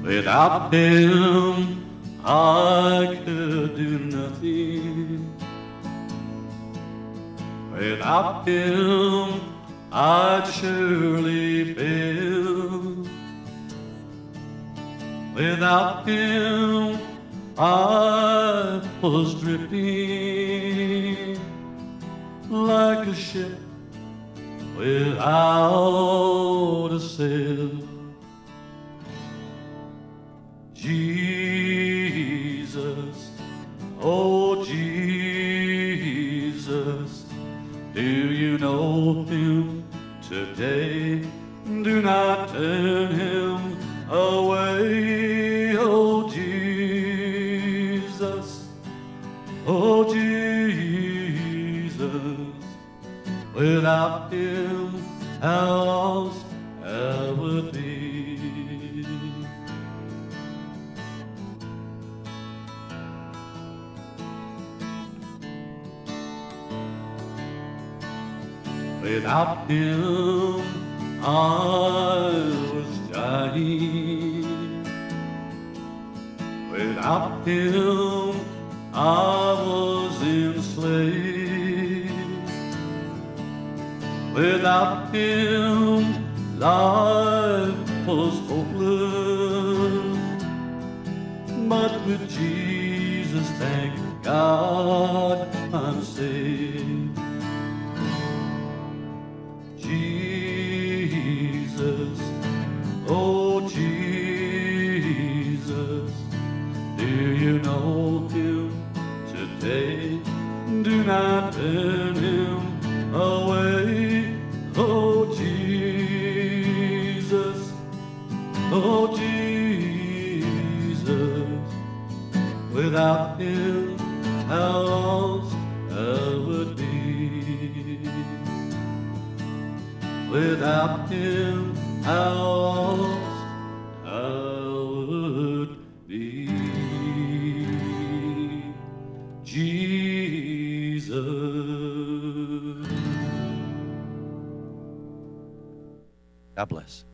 Without him, I could do nothing. Without him, I'd surely fail. Without him, I was drifting like a ship without a sail. Jesus, oh Jesus, do you know him today? Do not turn him away, oh Jesus, oh Jesus. Without him, how lost I would be. Without him, I was dying. Without him, I was enslaved. Without him, life was hopeless. But with Jesus, thank God, I'm saved. Jesus, oh Jesus, do you know him today? Do not turn him away, oh Jesus, oh Jesus. Without him, how lost I would be. Without him, how lost I would be. Jesus. God bless.